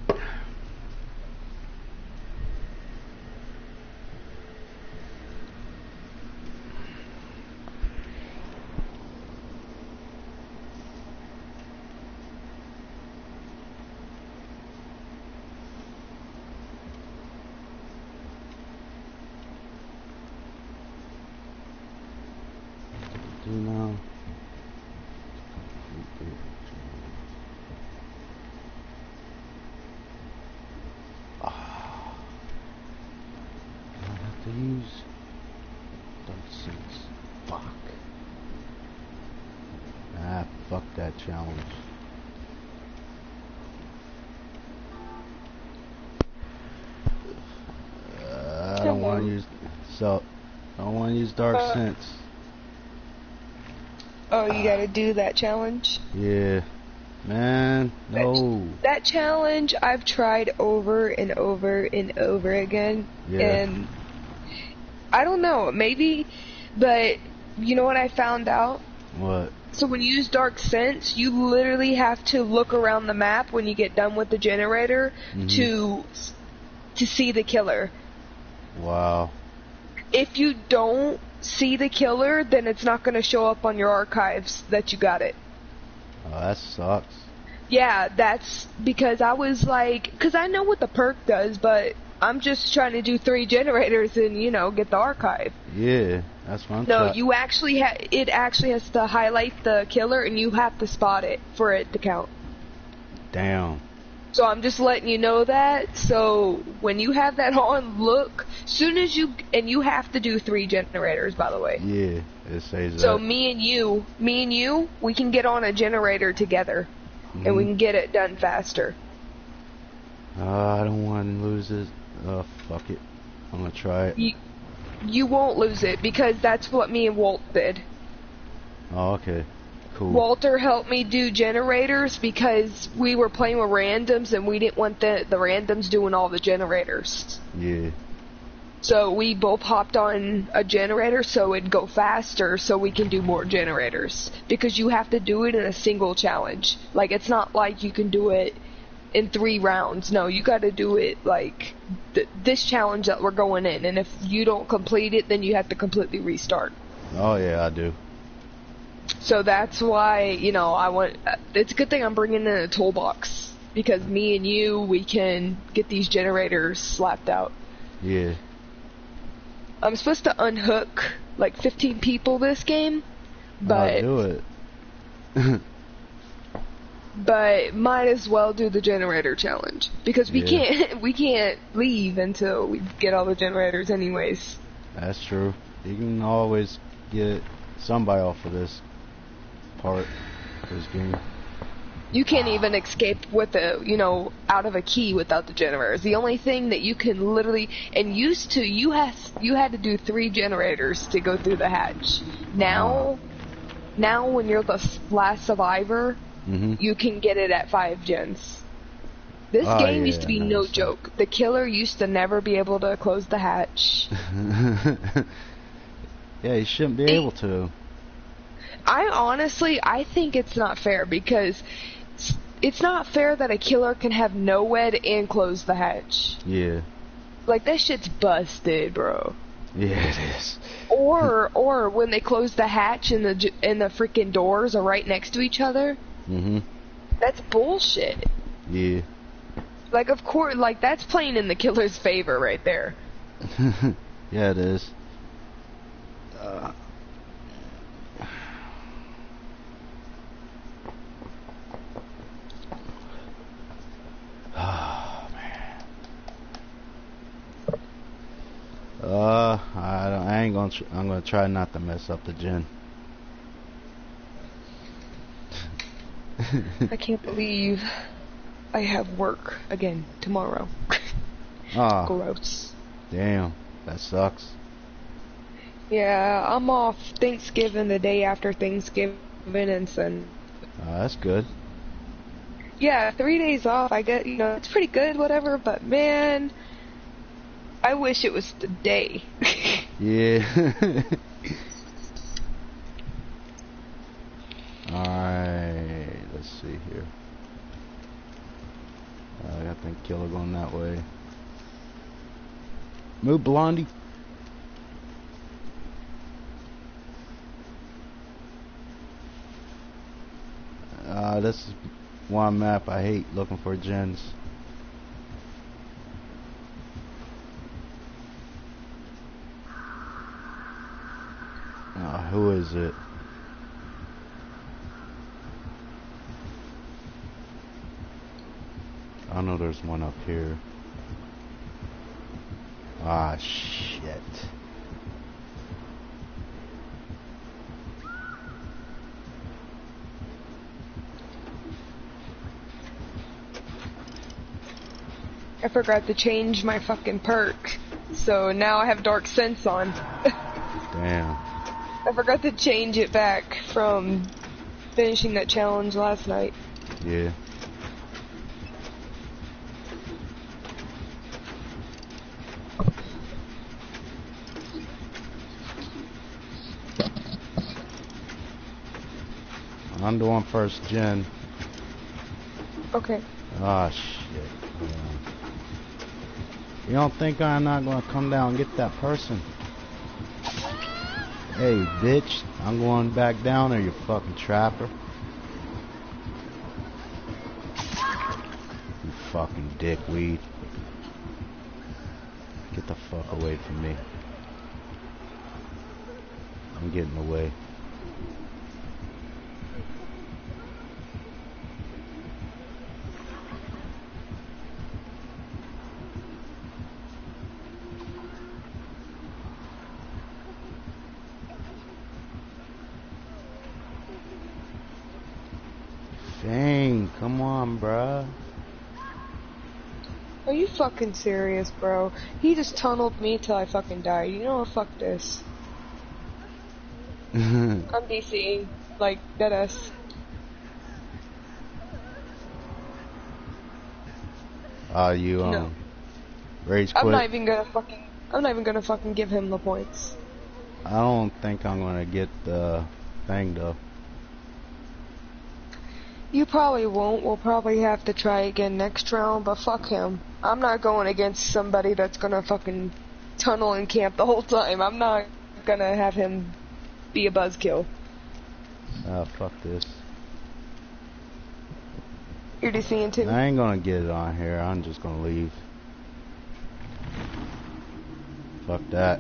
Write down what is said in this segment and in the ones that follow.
Do now. I have to use Dark Sense. Fuck. Ah, fuck that challenge. I don't want to use I don't want to use Dark Sense. Oh, you gotta do that challenge? Yeah. Man, no. That challenge I've tried over and over and over again. Yeah. And I don't know, maybe, but you know what I found out? What? So when you use Dark Sense, you literally have to look around the map when you get done with the generator to see the killer. Wow. If you don't see the killer, then it's not going to show up on your archives that you got it. Oh, that sucks. Yeah, that's because I was like, because I know what the perk does, but I'm just trying to do 3 generators and, you know, get the archive. Yeah, that's what I'm No, you actually it actually has to highlight the killer and you have to spot it for it to count. Damn. So I'm just letting you know that. So when you have that on, look, soon as you have to do 3 generators, by the way. Yeah, it says that. So me and you, we can get on a generator together, and we can get it done faster. I don't want to lose it. Fuck it. I'm gonna try it. You won't lose it because that's what me and Walt did. Oh, okay. Cool. Walter helped me do generators because we were playing with randoms and we didn't want the randoms doing all the generators. Yeah. So we both hopped on a generator so it'd go faster so we can do more generators. Because you have to do it in a single challenge. Like, it's not like you can do it in 3 rounds. No, you gotta do it like this challenge that we're going in. And if you don't complete it, then you have to completely restart. Oh, yeah, I do. So that's why, you know, it's a good thing I'm bringing in a toolbox. Because me and you, we can get these generators slapped out. Yeah. I'm supposed to unhook like 15 people this game, but I'll do it. but might as well do the generator challenge because we can't leave until we get all the generators anyways. That's true. You can always get somebody off of this part of this game. You can't even escape with out of a key without the generators. The only thing that you can literally, and used to, you had to do 3 generators to go through the hatch. Now when you're the last survivor, you can get it at 5 gens. This game used to be no joke. The killer used to never be able to close the hatch. Yeah, he shouldn't be able to. I think it's not fair because it's not fair that a killer can have no wed and close the hatch. Yeah. Like, that shit's busted, bro. Yeah, it is. Or when they close the hatch and the freaking doors are right next to each other. That's bullshit. Yeah. Like, of course, like, that's playing in the killer's favor right there. Yeah, it is. Oh, man. I'm gonna try not to mess up the gen. I can't believe I have work again tomorrow. Gross. Damn, that sucks. Yeah, I'm off Thanksgiving, the day after Thanksgiving and Sunday. That's good. Yeah, 3 days off. I get, it's pretty good, whatever, but man, I wish it was the day. Yeah. Alright, let's see here. I got think Killer going that way. Move, Blondie. This is one map I hate looking for gens. Who is it? I know there's one up here. Ah, shit. I forgot to change my fucking perk, so now I have Dark Sense on. Damn. I forgot to change it back from finishing that challenge last night. Yeah. I'm doing first gen. Okay. Ah, shit. Yeah. You don't think I'm not gonna come down and get that person? Hey, bitch. I'm going back down there, you fucking trapper. You fucking dickweed. Get the fuck away from me. I'm getting away. Dang, come on, bruh. Are you fucking serious, bro? He just tunneled me till I fucking died. You know what? Fuck this. I'm DCing. Like, deadass. You, No. rage quit? I'm not even gonna fucking give him the points. I don't think I'm gonna get the thing, though. You probably won't. We'll probably have to try again next round, but fuck him. I'm not going against somebody that's gonna fucking tunnel and camp the whole time. I'm not gonna have him be a buzzkill. Fuck this. You're DCing too? I ain't gonna get it on here. I'm just gonna leave. Fuck that.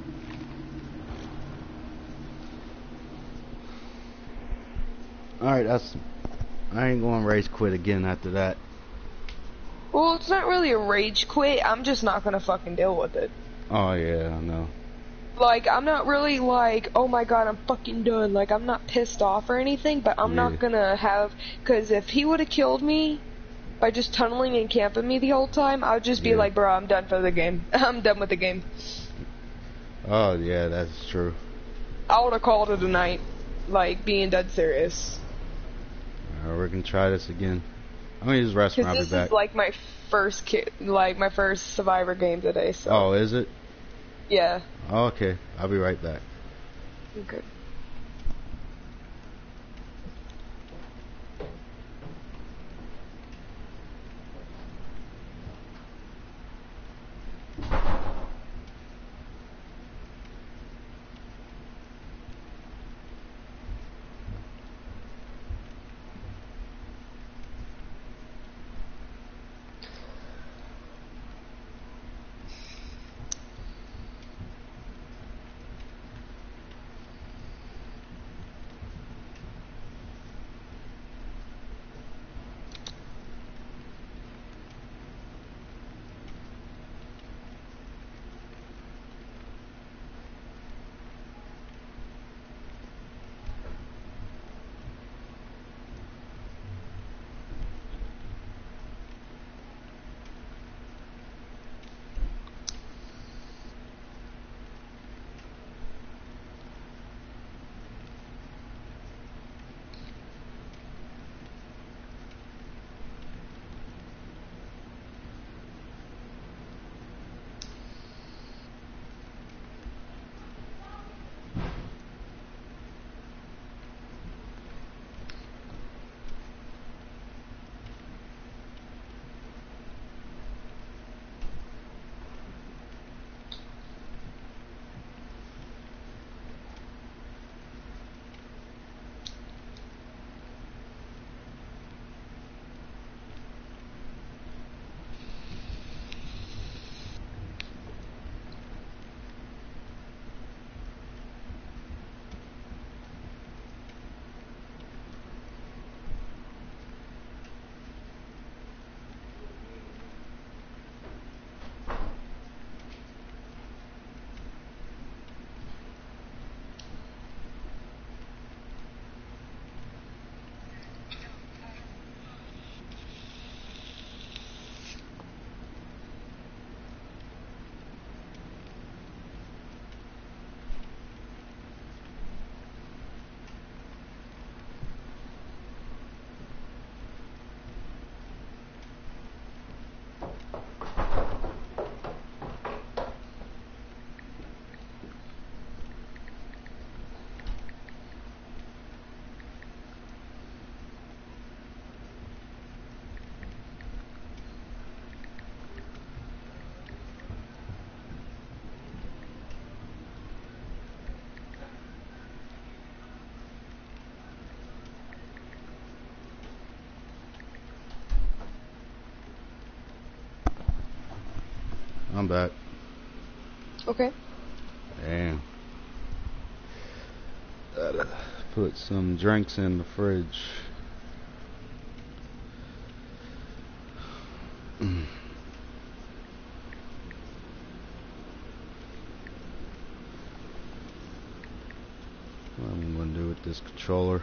Alright, I ain't gonna race quit again after that. Well, it's not really a rage quit. I'm just not gonna fucking deal with it. Oh yeah, I know. Like, I'm not really like, oh my god, I'm fucking done. Like, I'm not pissed off or anything, but I'm not gonna have, cause if he would've killed me by just tunneling and camping me the whole time, I'd just be like, bro, I'm done for the game. I'm done with the game. Oh yeah, that's true. I would've called it a night. Like, being dead serious. We can try this again. I'm gonna use rest and I'll be Cause back. this is like my first Survivor game today, so. Oh, is it? Yeah. Oh, okay, I'll be right back. Okay. I'm back. Okay. Damn. Gotta put some drinks in the fridge. What I'm gonna do with this controller.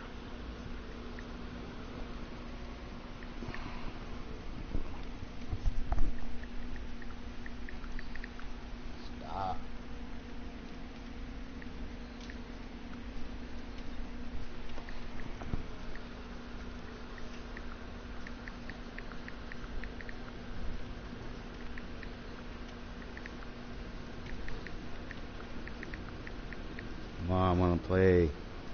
Stop. Come on, I wanna play.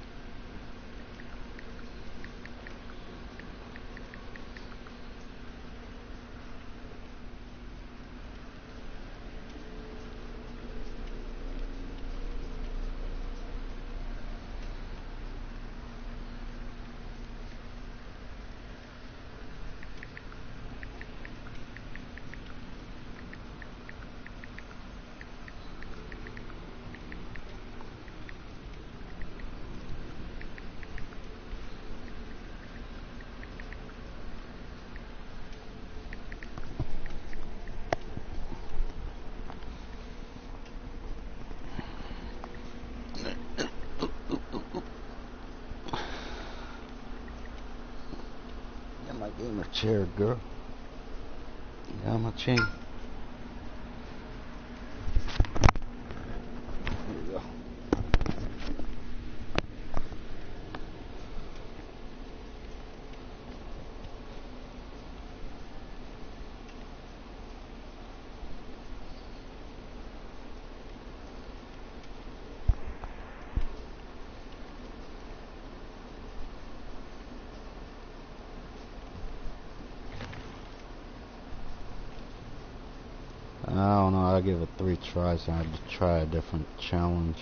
Got my gamer chair, girl. Got my chain. Here we go. I don't know, I'll give it 3 tries and I'll try a different challenge.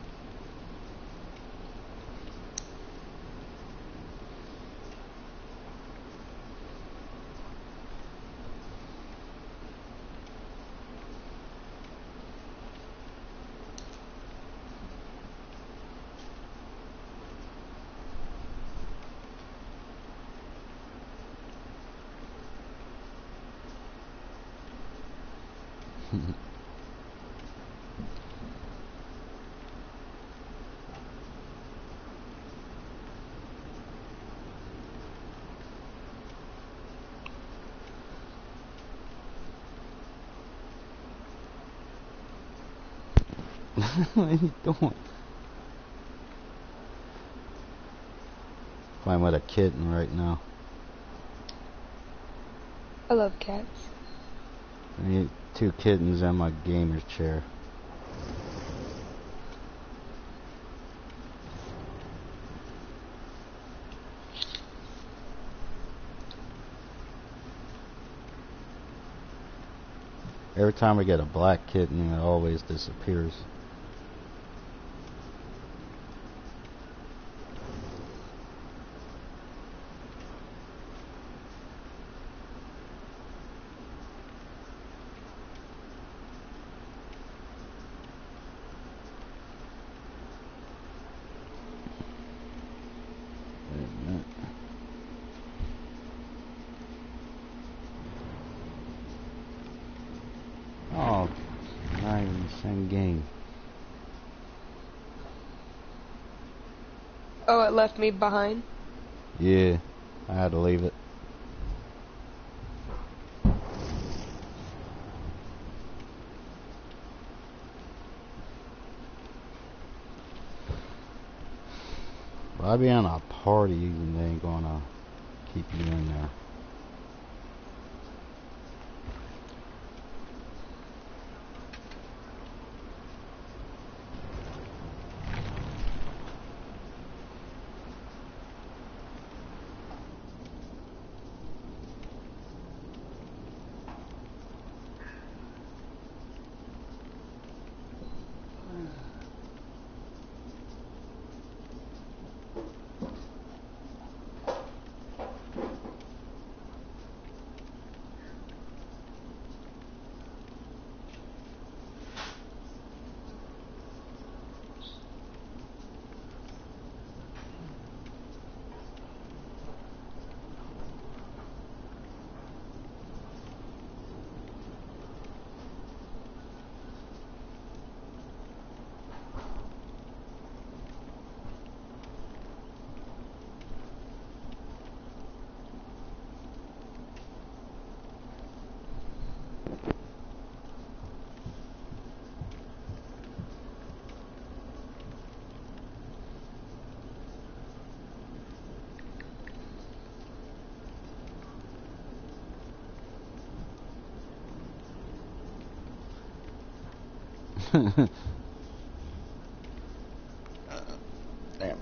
What are you doing? Playing with a kitten right now. I love cats. I need 2 kittens and my gamer chair. Every time we get a black kitten, it always disappears. Wait a minute. Oh, not even the same game. Oh, it left me behind? Yeah, I had to leave it. Well, I be in a party and they ain't gonna keep you in there. Damn.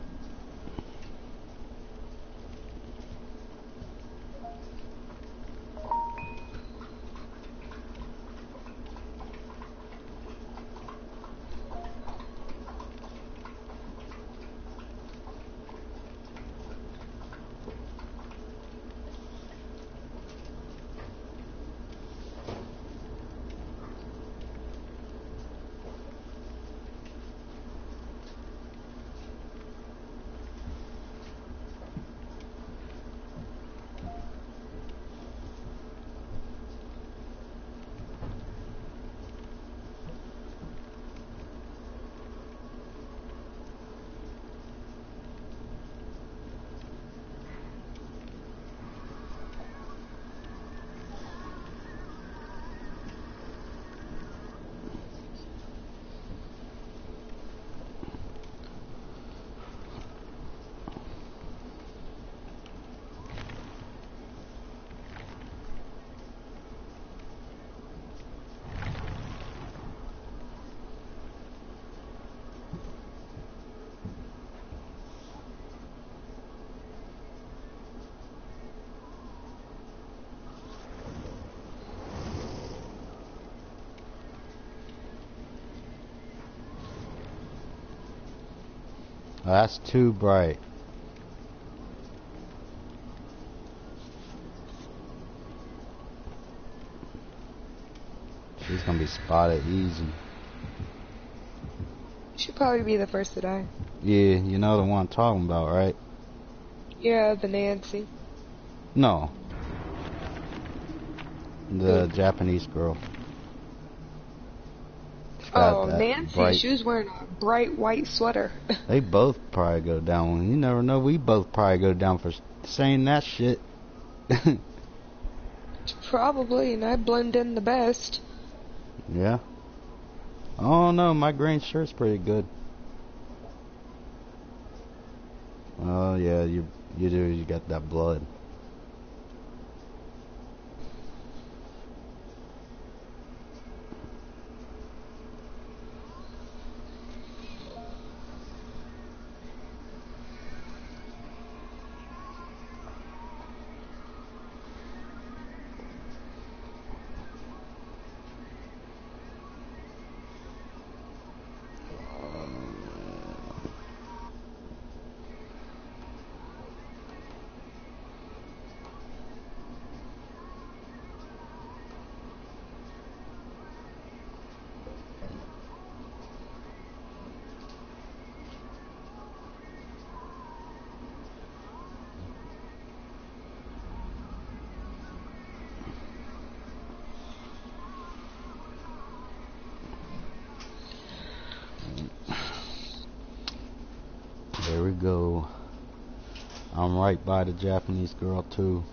Oh, that's too bright. She's gonna be spotted easy. She'll probably be the first to die. Yeah, you know the one I'm talking about, right? Yeah, the Nancy. No. The Japanese girl. She's got Oh, that Nancy, bright- she was wearing a bright white sweater. They both probably go down. You never know. We both probably go down for saying that shit. Probably, and I blend in the best. Yeah. Oh no, my green shirt's pretty good. Oh yeah, you do. You got that blood. There we go. I'm right by the Japanese girl too.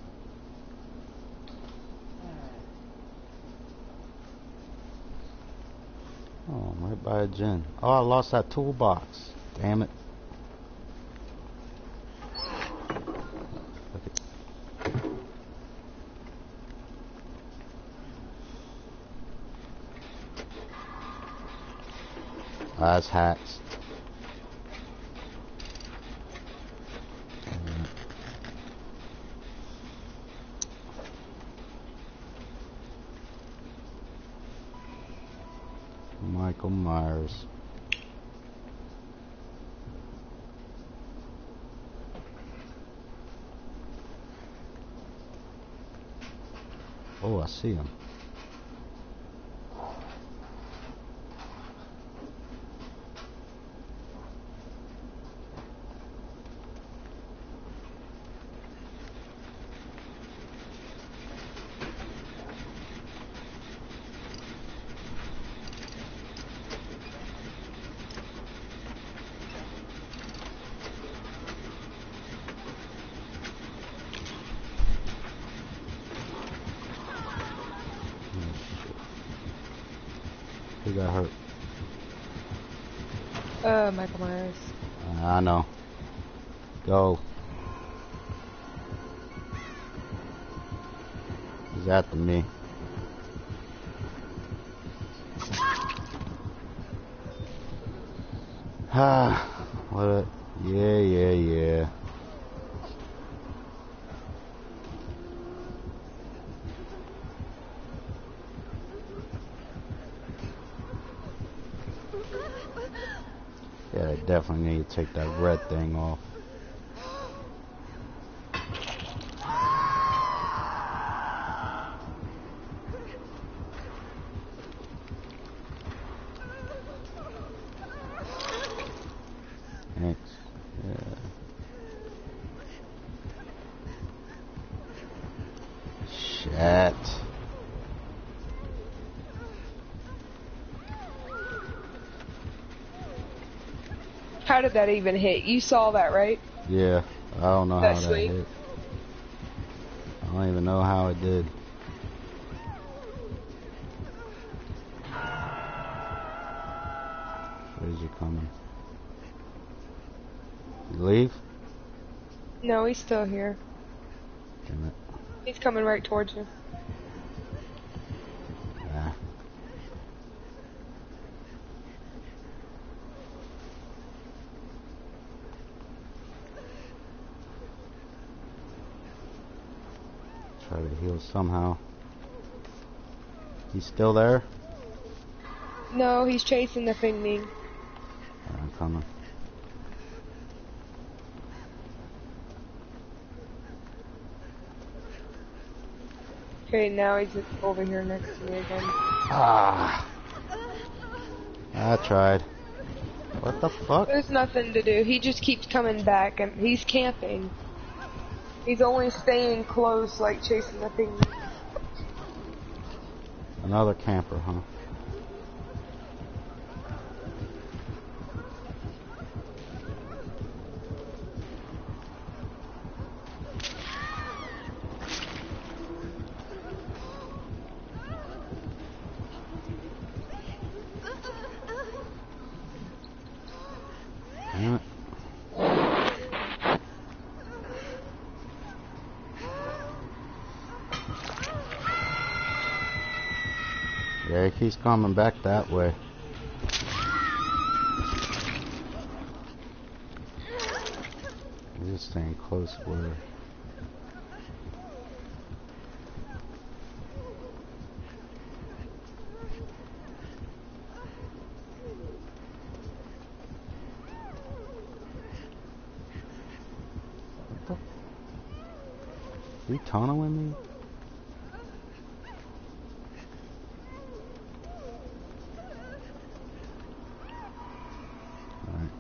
Oh, I'm right by a gin. Oh, I lost that toolbox. Damn it. Okay. That's hacks. Michael Myers. Oh, I see him. Who got hurt? Michael Myers. I know. Go. He's after me. Ah, what a... Yeah. Yeah, I definitely need to take that red thing off. Thanks. Yeah. Shit. How did that even hit? You saw that, right? Yeah, I don't know That how that swing? hit. I don't even know how it did. Where's he coming? You leave? No, he's still here. Damn it. He's coming right towards you. Ah. Try to heal somehow. He's still there? No, he's chasing the Fing Ming. I'm coming. Okay, now he's over here next to me again. Ah. I tried. What the fuck? There's nothing to do. He just keeps coming back, and he's camping. He's only staying close, like chasing the Fing Ming. Another camper, huh? Damn it. Yeah, he keeps coming back that way. He's just staying close where... What the... Are you tunneling me? Alright.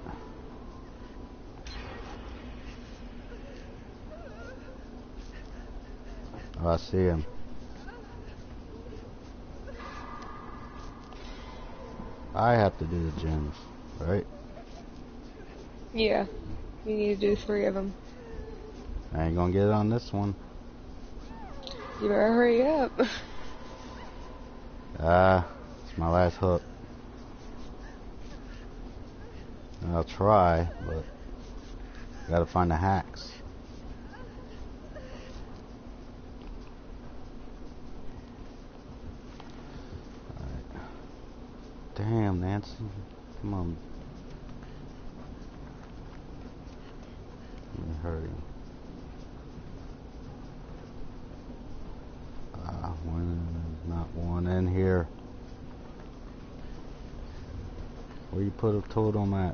Oh, I see him. I have to do the gyms, right? Yeah, you need to do 3 of them. I ain't gonna get it on this one. You better hurry up. It's my last hook. I'll try, but gotta find the hacks. Alright. Damn, Nancy. Come on. Let me hurry. Not one in here. Where you put a totem at?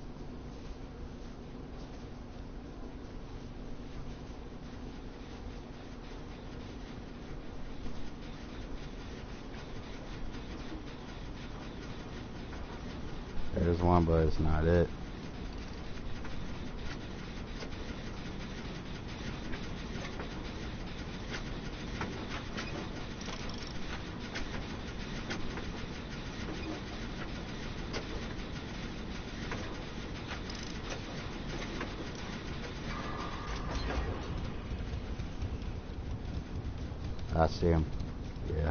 There's one, but it's not it. I see him. Yeah.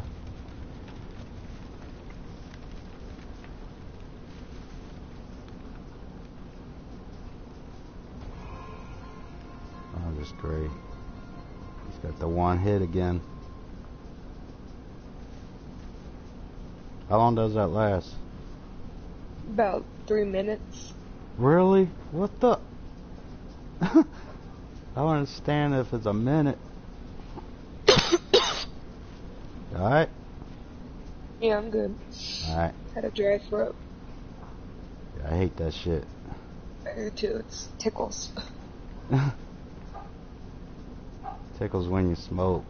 Oh, just great. He's got the one hit again. How long does that last? About 3 minutes. Really? What the? I don't understand if it's a minute. Alright? Yeah, I'm good. Alright. Had a dry throat. Yeah, I hate that shit. I do too. It's tickles. Tickles when you smoke.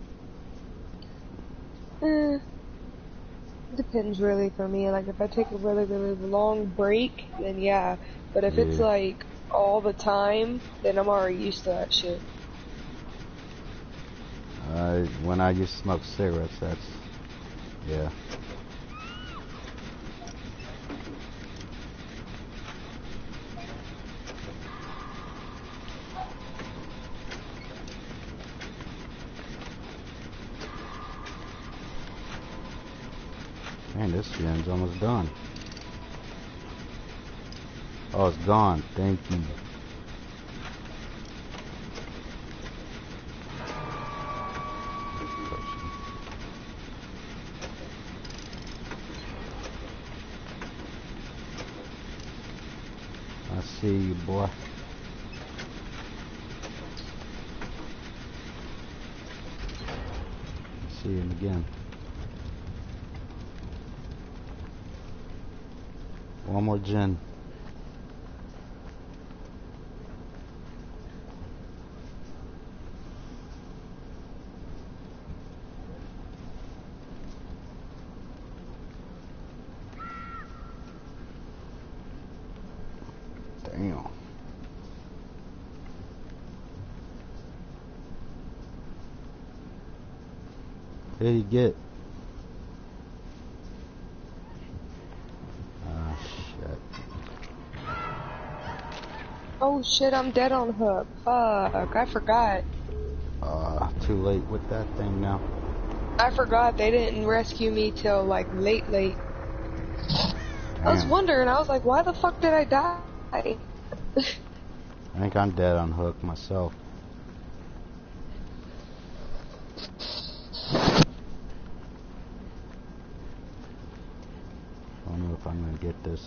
Depends really for me. Like if I take a really, really long break, then yeah. But if it's Yeah. like all the time, then I'm already used to that shit. When I used to smoke cigarettes, that's... Yeah. Man, this gen's almost done. Oh, it's gone. Thank you. I see you, boy. See him again. One more gin. Damn. What did he get? Ah, shit. Oh shit, I'm dead on hook. Fuck, I forgot. Too late with that thing now. I forgot they didn't rescue me till like late. Damn. I was wondering, I was like, why the fuck did I die? I think I'm dead on hook myself. I don't know if I'm gonna get this.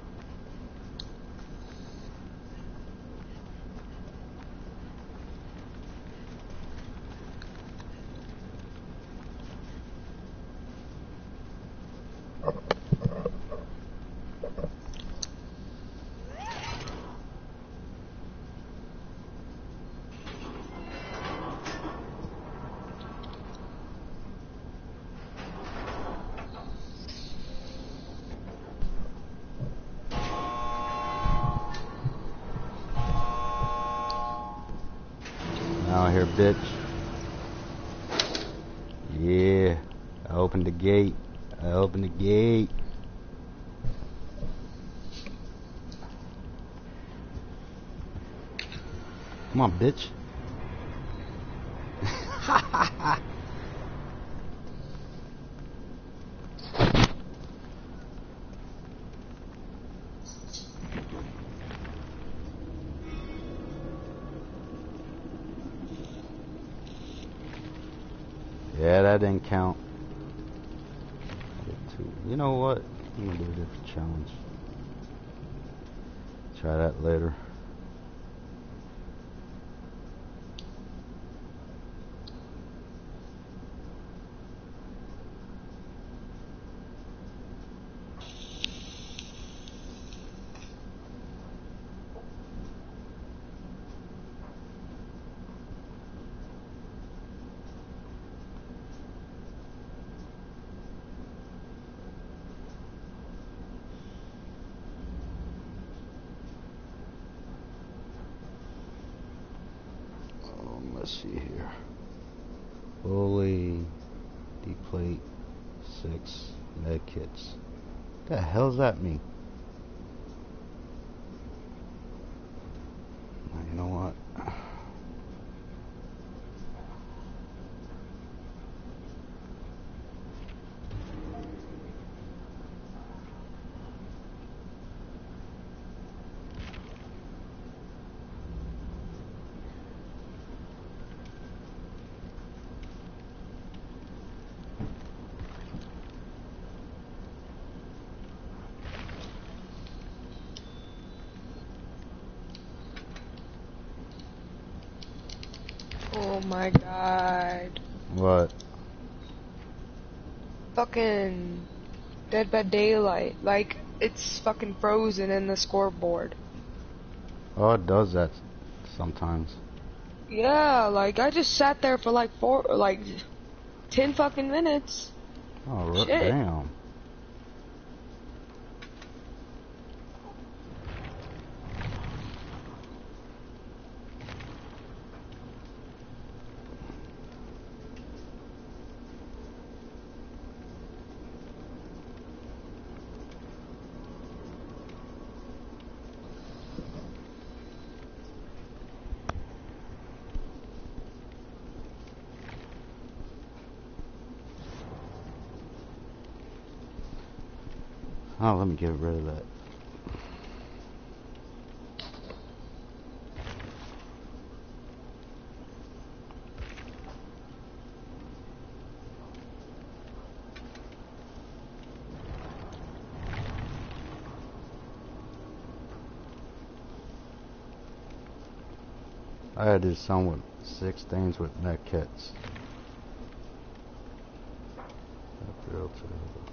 Out here, bitch. Yeah. I opened the gate. I opened the gate. Come on, bitch. Yeah, that didn't count. You know what? I'm gonna do a different challenge. Try that later. Let's see here. Fully deplete 6 med kits. What the hell does that mean? You know what? Oh my god. What? Fucking Dead by Daylight. Like, it's fucking frozen in the scoreboard. Oh, it does that sometimes. Yeah, like, I just sat there for like 10 fucking minutes. Oh, Shit. damn. Oh, let me get rid of that. I had to do some with 6 things with mech kits. Real true.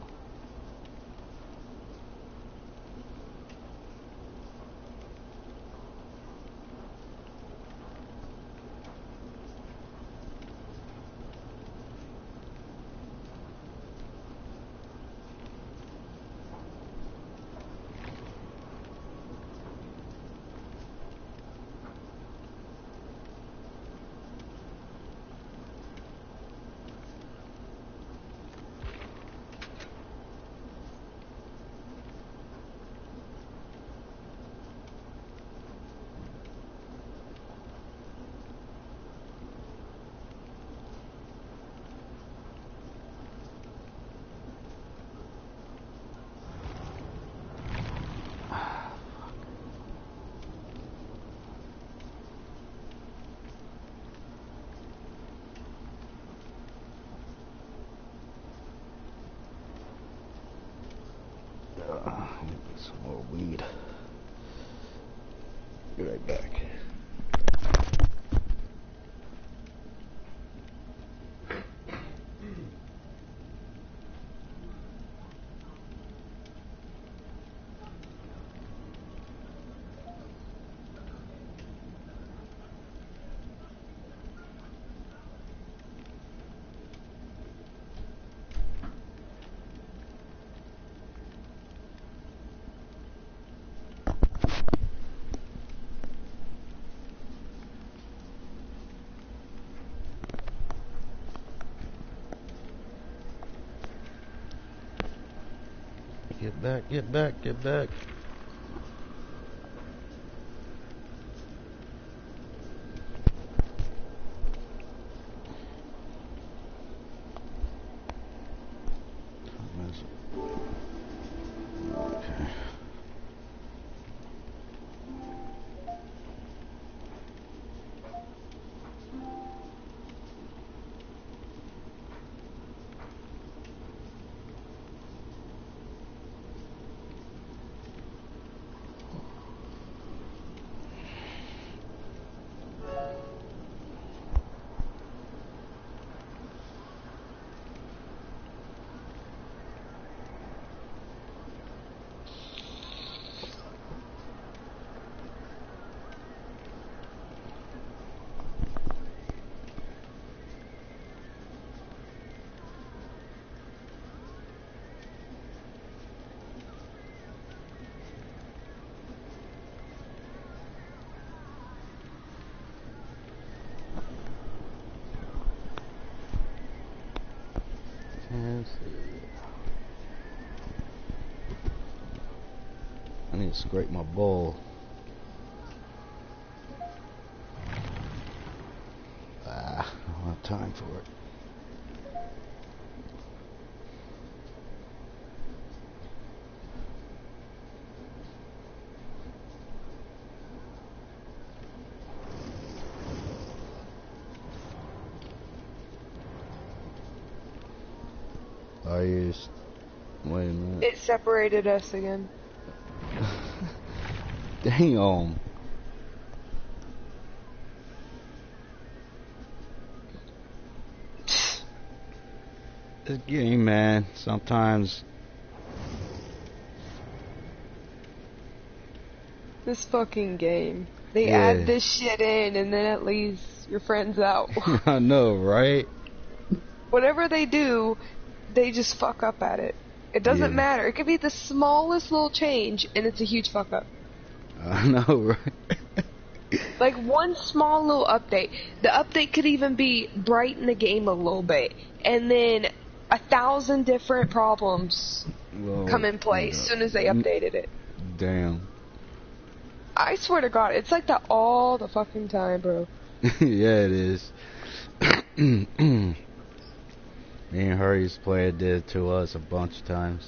Some more weed. Be right back. Get back, get back, get back. Okay. I need to scrape my bowl. I don't have time for it. I used. Wait a minute. It separated us again. Damn. This game, man, sometimes. This fucking game. They Yeah. add this shit in and then it leaves your friends out. I know, right? Whatever they do, they just fuck up at it. It doesn't Yeah. matter. It could be the smallest little change and it's a huge fuck up. I know, right? Like one small little update. The update could even be brighten the game a little bit. And then 1,000 different problems Well, come in play as soon as they updated it. Damn. I swear to God, it's like that all the fucking time, bro. Yeah, it is. Me and Hurry's player did it to us a bunch of times.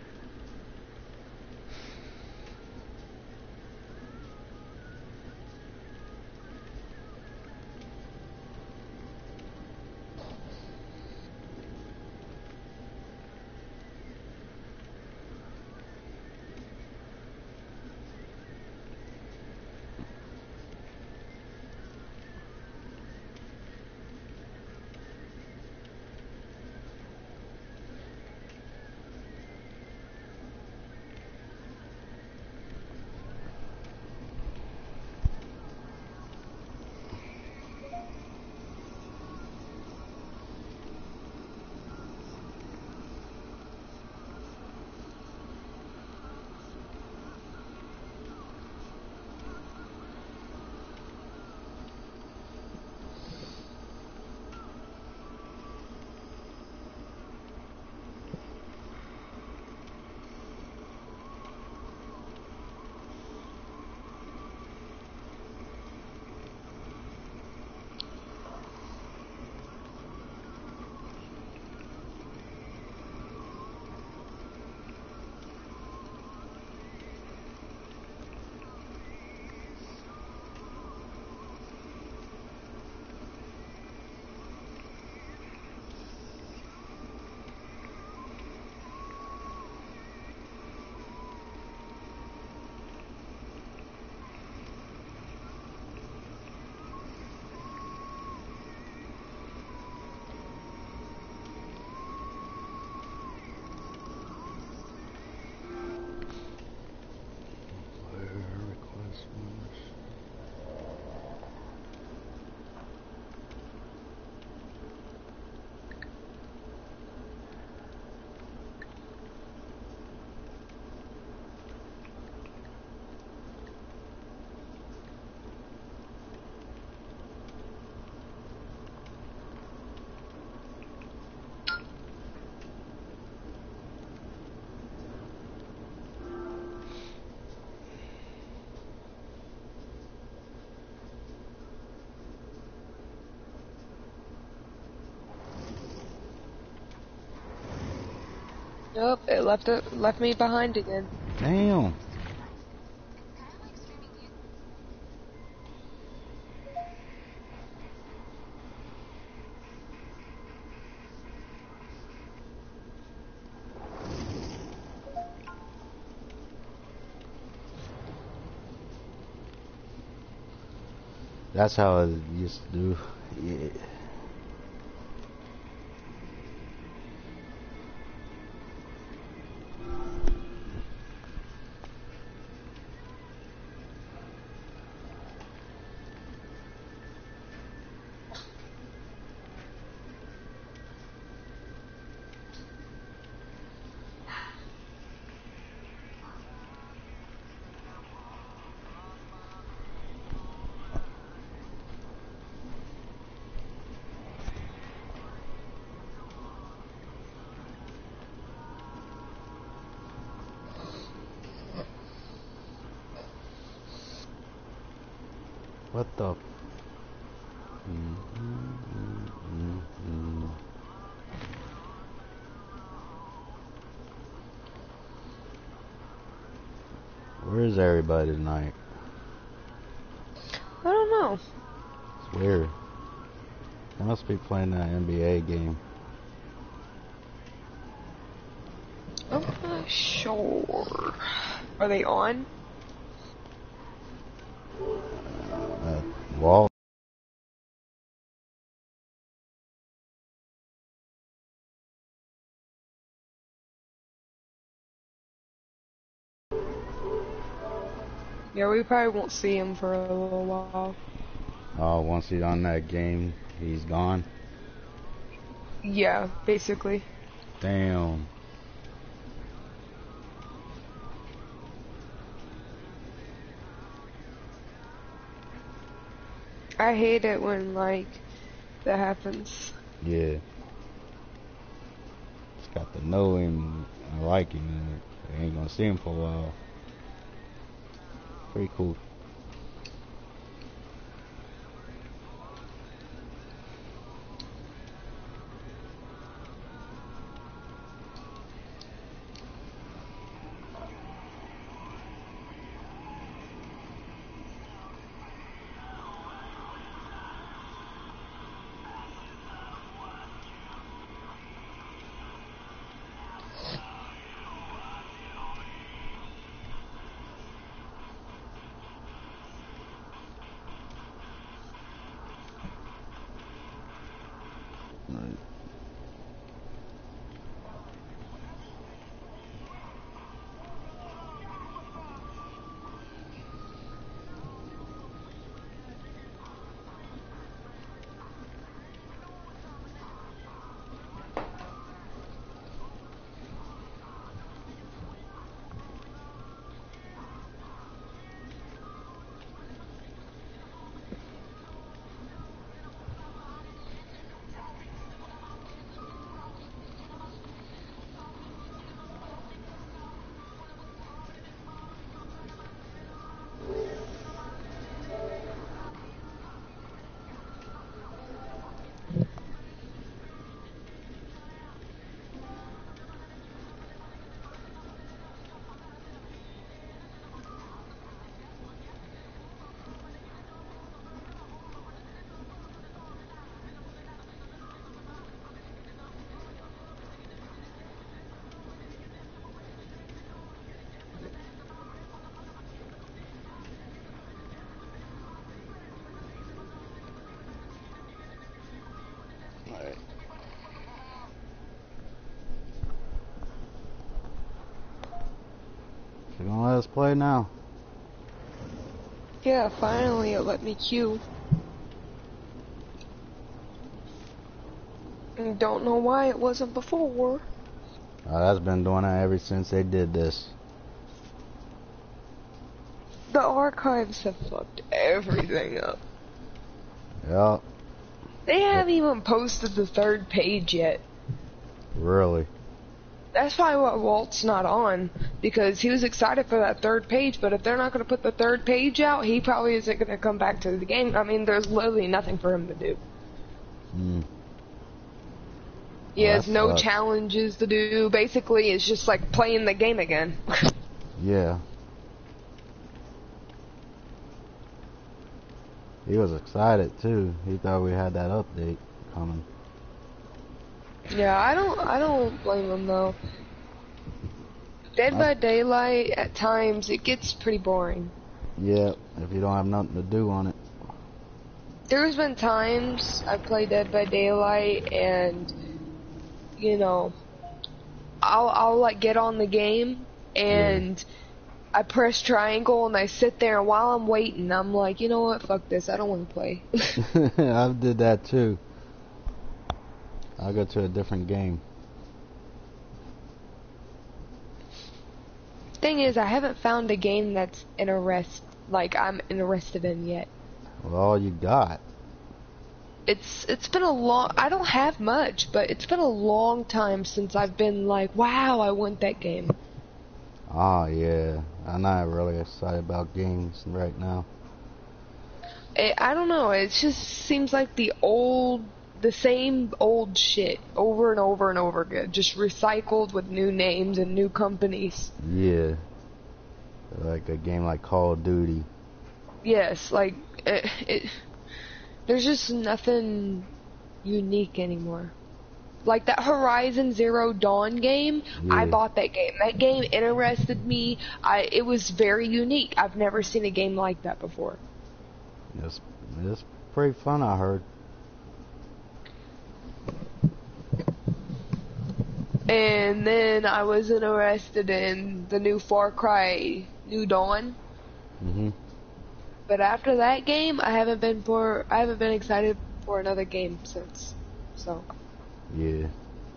Nope, it left me behind again. Damn. That's how I used to do. Yeah. What the? Where is everybody tonight? I don't know. It's weird. They must be playing that NBA game. I'm not sure. Are they on? Wall. Yeah, we probably won't see him for a little while. Oh, once he's on that game, he's gone. Yeah, basically. Damn. I hate it when, like, that happens. Yeah. Just got to know him and like him. And I ain't gonna see him for a while. Pretty cool. Right. You gonna let us play now? Yeah, finally it let me queue. And don't know why it wasn't before. That's been doing that ever since they did this. The archives have fucked everything up. Yep. They haven't even posted the third page yet. Really? That's probably why Walt's not on, because he was excited for that third page, but if they're not going to put the third page out, he probably isn't going to come back to the game. I mean, there's literally nothing for him to do. He has no sucks. challenges to do. Basically, it's just like playing the game again. Yeah. He was excited too. He thought we had that update coming. Yeah, I don't blame him though. Dead by Daylight, at times, it gets pretty boring. Yeah, if you don't have nothing to do on it. There's been times I play Dead by Daylight and, you know, I'll like get on the game and I press triangle and I sit there and while I'm waiting, I'm like, you know what, fuck this, I don't want to play. I did that too. I'll go to a different game. Thing is, I haven't found a game that's I'm interested in yet. Well, all you got. It's been a long, I don't have much, but it's been a long time since I've been like, wow, I want that game. Oh yeah, I'm not really excited about games right now. I don't know, it just seems like the same old shit over and over and over again, just recycled with new names and new companies. Yeah, like a game like Call of Duty. Yes, like there's just nothing unique anymore. Like that Horizon Zero Dawn game, Yeah. I bought that game. That game interested me. It was very unique. I've never seen a game like that before. It's pretty fun, I heard. And then I was interested in the new Far Cry New Dawn. Mhm. But after that game, I haven't been excited for another game since. So. Yeah.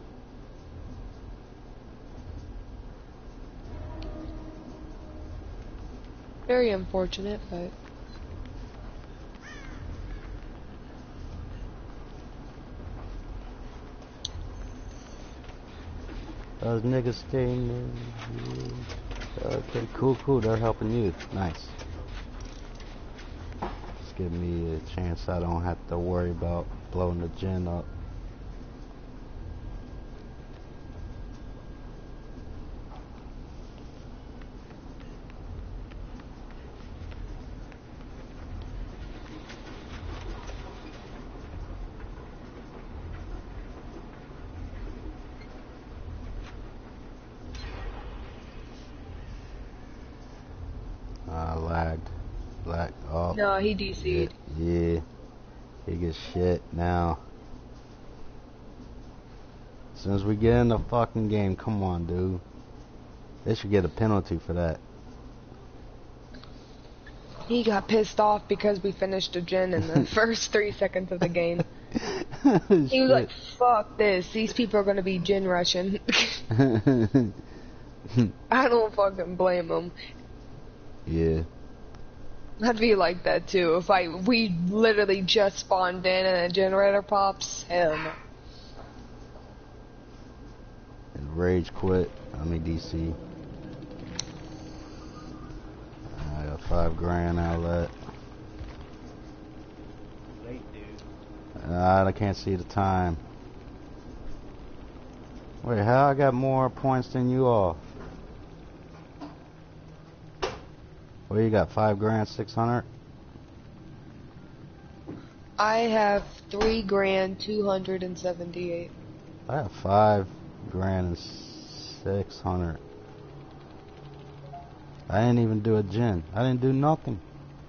Very unfortunate, but. Those niggas staying there. Yeah. Okay, cool. They're helping you. Nice. Just give me a chance I don't have to worry about blowing the gen up. Lagged. Black. Oh. No, he DC'd. Yeah. He gets shit now. As soon as we get in the fucking game, come on, dude. They should get a penalty for that. He got pissed off because we finished a gen in the first 3 seconds of the game. He was like, fuck this. These people are going to be gen rushing. I don't fucking blame them. Yeah. I'd be like that too. If we literally just spawned in and a generator pops, hell no. And Rage quit. I mean DC. I got $5,000 outlet. Late, dude. I can't see the time. Wait, how I got more points than you all? What you got? $5,600? I have $3,278. I have $5,600. I didn't even do a gen. I didn't do nothing.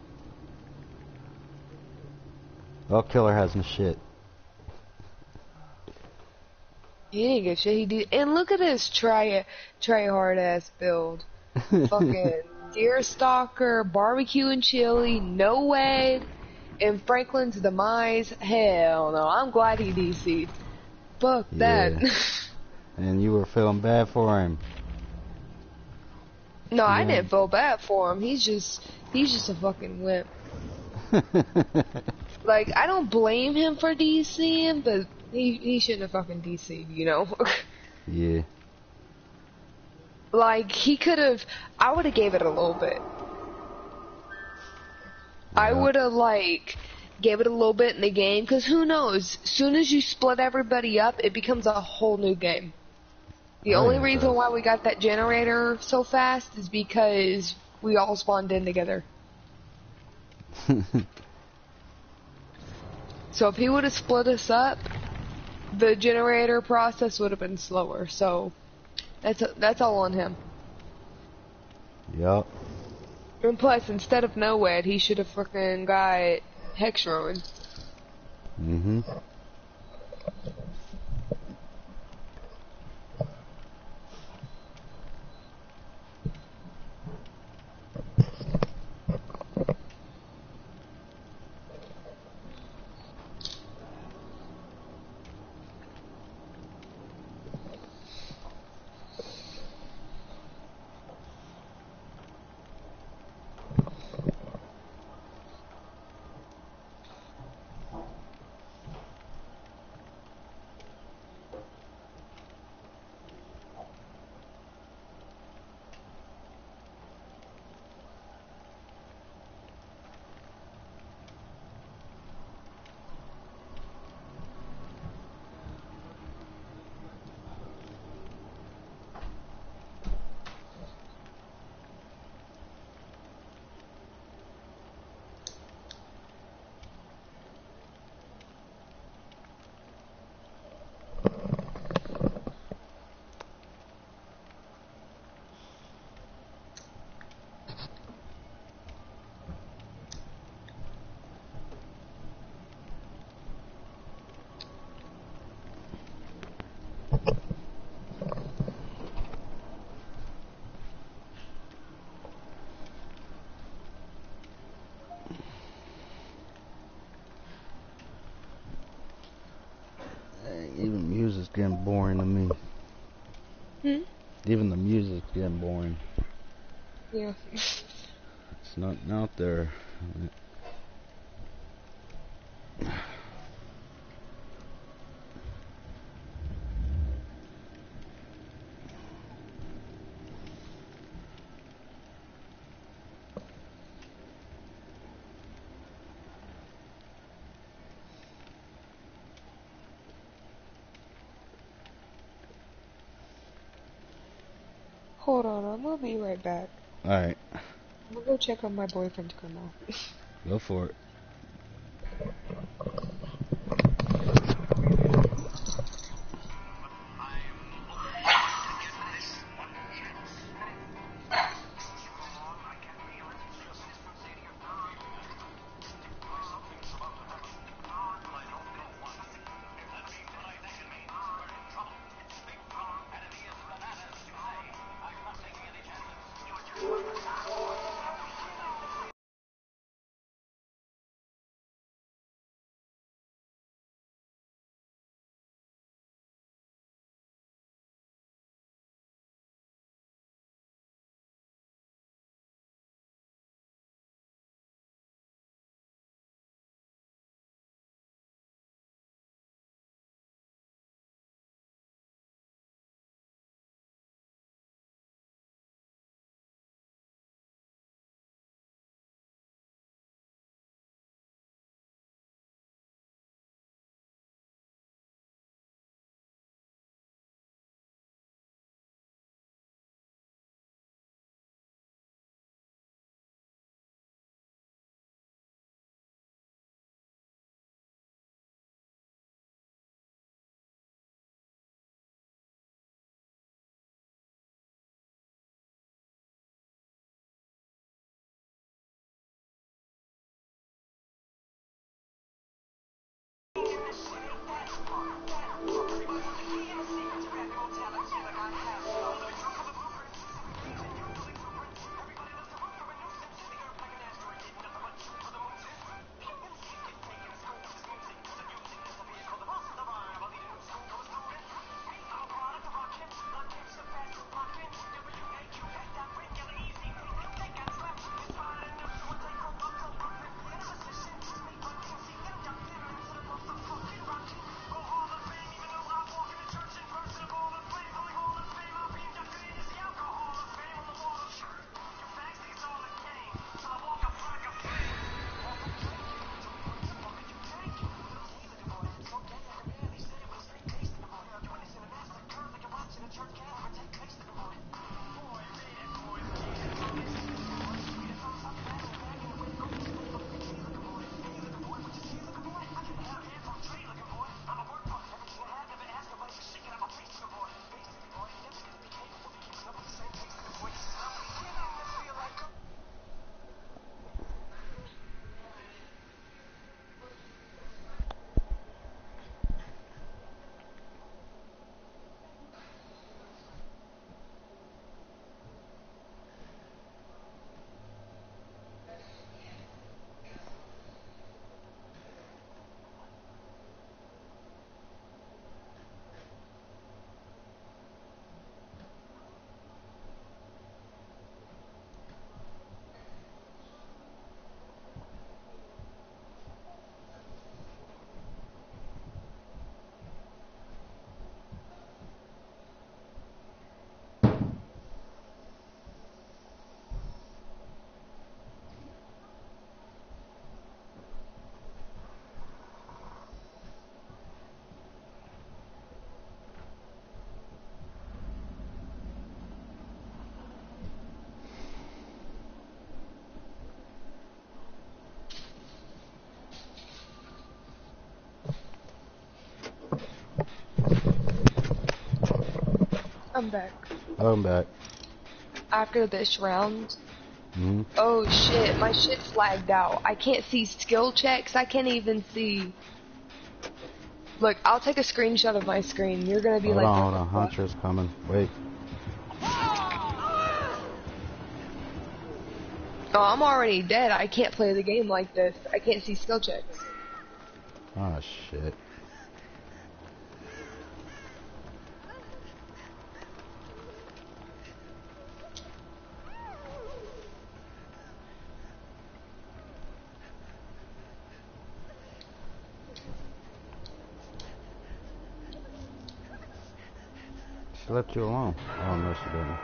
Well, Killer has no shit. He didn't get shit. He did. And look at this try hard ass build. Fucking Deerstalker, barbecue and chili, no way. And Franklin's demise. Hell no. I'm glad he DC'd. Fuck that. And you were feeling bad for him. No, I didn't feel bad for him. He's just a fucking wimp. Like, I don't blame him for DCing, but he shouldn't have fucking DC'd, you know? Yeah. Like, I would have gave it a little bit. I would have, gave it a little bit in the game, because who knows? As soon as you split everybody up, it becomes a whole new game. The only reason why we got that generator so fast is because we all spawned in together. So if he would have split us up, the generator process would have been slower. So that's all on him. Yup. And plus, instead of NOED, he should have fucking got Hex Ruin. Mm-hmm. getting boring to me. Hmm? Even the music's getting boring. Yeah. It's nothing out there. Hold on, I'm gonna be right back. Alright, I'm gonna go check on my boyfriend's grandma. go for it. I'm back. I'm back. After this round, Hmm. oh shit, my shit's lagged out. I can't see skill checks. I can't even see. Look, I'll take a screenshot of my screen. You're gonna be Hold like, on, what hold the on. fuck? Hunter's coming. Wait. Oh, I'm already dead. I can't play the game like this. I can't see skill checks. Oh, shit. She left you alone. Oh no, she didn't.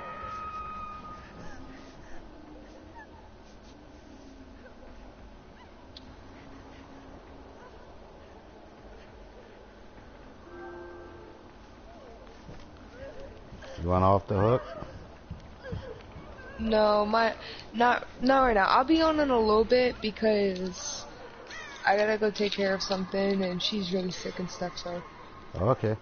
You want off the hook? No, not right now. I'll be on in a little bit because I gotta go take care of something, and she's really sick and stuff. So Okay.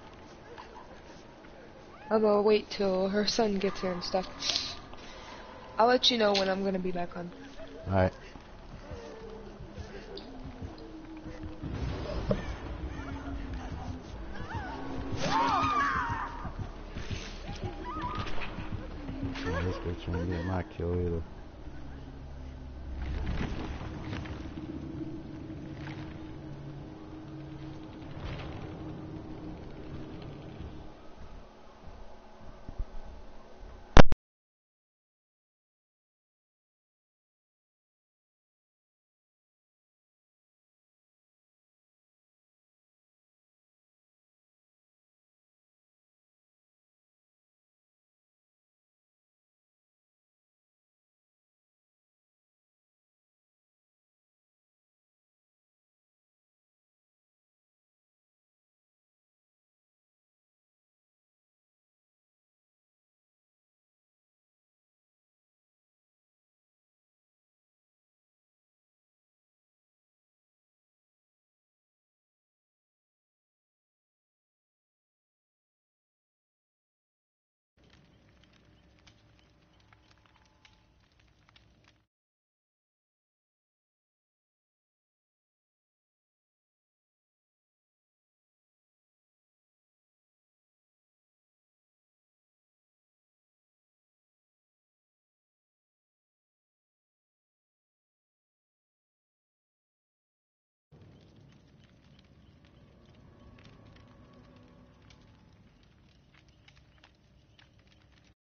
I'm gonna wait till her son gets here and stuff. I'll let you know when I'm gonna be back on. All right. This bitch won't get my kill either.